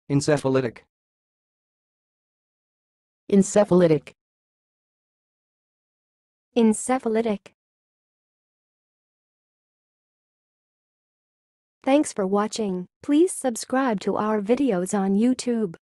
Encephalitic. Encephalitic. Encephalitic. Thanks for watching. Please subscribe to our videos on YouTube.